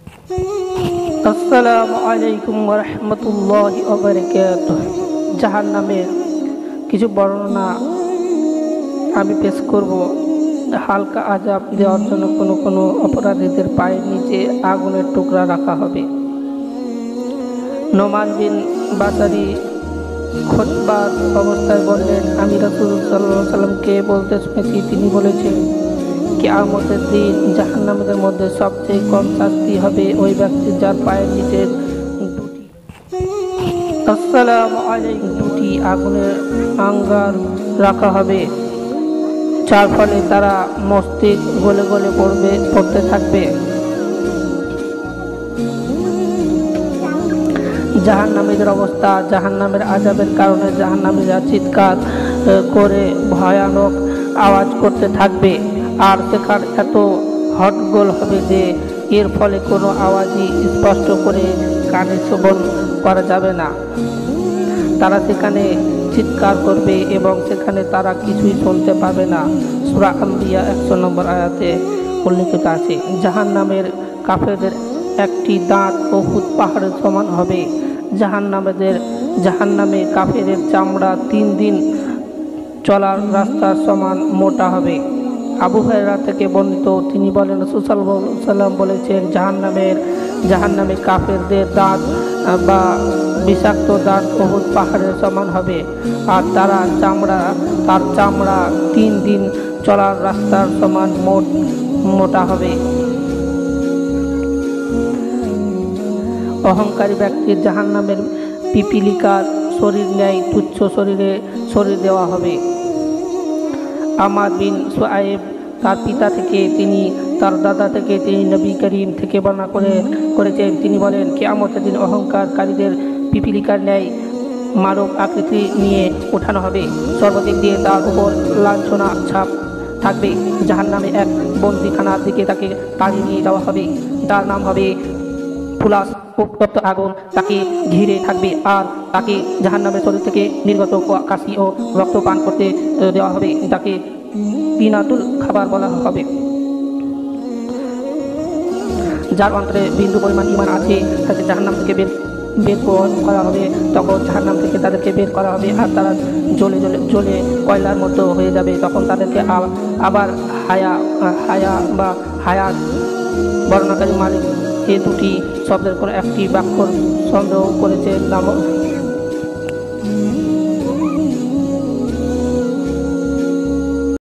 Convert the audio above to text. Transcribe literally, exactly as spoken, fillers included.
আসসালামু আলাইকুম ওয়া রাহমাতুল্লাহি ওয়া বারাকাতুহু। জাহান্নামের কিছু বর্ণনা আমি পেশ করব। হালকা আযাব দেওয়ার জন্য কোনো কোনো অপরাধীদের পায়ের নিচে আগুনের টুকরা রাখা হবে। নোমান বিন বাসারি খুতবার অবস্থায় বললেন, আমি রাসূল সাল্লাল্লাহু আলাইহি ওয়াসাল্লামকে বলতে শুনেছি, তিনি বলেছেন, কিয়ামতের দিন জাহান্নামীদের মধ্যে সবচেয়ে কম শাস্তি হবে ওই ব্যক্তি যার পায়ের নিচে দুটি আসসালামু আলাইকুম দুটি আগুনের আঙ্গার রাখা হবে, যার ফলে তারা মস্তিষ্ক গলে গলে পড়বে পড়তে থাকবে। জাহান্নামীদের অবস্থা, জাহান্নামের আযাবের কারণে জাহান্নামীরা চিৎকার করে ভয়ানক আওয়াজ করতে থাকবে, আর সেখানে এত হট্টগোল হবে যে এর ফলে কোনো আওয়াজই স্পষ্ট করে কানে শ্রবণ করা যাবে না। তারা সেখানে চিৎকার করবে এবং সেখানে তারা কিছুই শুনতে পাবে না। সূরা আম্বিয়া একশো নম্বর আয়াতে উল্লেখিত আছে, জাহান্নামের কাফেরদের একটি দাঁত উহুদ পাহাড়ের সমান হবে। জাহান্নামীদের জাহান্নামে কাফেরের চামড়া তিন দিন চলার রাস্তার সমান মোটা হবে। আবু হুরায়রা থেকে বর্ণিত, তিনি বলেন, রাসূল সাল্লাল্লাহু আলাইহি ওয়াসাল্লাম বলেছেন, জাহান্নামের জাহান্নামে কাফেরদের দাঁত বা বিষাক্ত দাঁত উহুদ পাহাড়ের সমান হবে, আর তারা চামড়া তার চামড়া তিন দিন চলার রাস্তার সমান মোট মোটা হবে। অহংকারী ব্যক্তির জাহান্নামের পিপিলিকার শরীর ন্যায় তুচ্ছ শরীরে শরীর দেওয়া হবে। আমার বিন সুআইব তার পিতা থেকে, তিনি তার দাদা থেকে, তিনি নবী করিম থেকে বর্ণনা করে করেছেন, তিনি বলেন, কিয়ামতের দিন অহংকারকারীদের পিপিলিকার ন্যায় মানব আকৃতি নিয়ে ওঠানো হবে। সর্বদিক দিয়ে তার উপর লাঞ্ছনা ছাপ থাকবে। জাহান্নামে এক বন্দিখানার দিকে তাকে তাড়িয়ে নিয়ে যাওয়া হবে, তার নাম হবে ফুলাস, উত্তপ্ত আগুন তাকে ঘিরে থাকবে, আর তাকে জাহান্নামের শরীর থেকে নির্গত কাশি ও রক্ত পান করতে দেওয়া হবে, তাকে পিনাতুল খাবার বলা হবে। যার অন্তরে বিন্দু পরিমাণ ঈমান আছে তাকে জাহান্নাম থেকে বের বের করা হবে। তখন জাহান্নাম থেকে তাদেরকে বের করা হবে, আর তারা জ্বলে জ্বলে জ্বলে কয়লার মতো হয়ে যাবে। তখন তাদেরকে আবার হায়া হায়া বা হায়াত বর্ণনাকারী মালিক এ দুটি শব্দের কোনো একটি বাক্য সন্দেহ করেছে।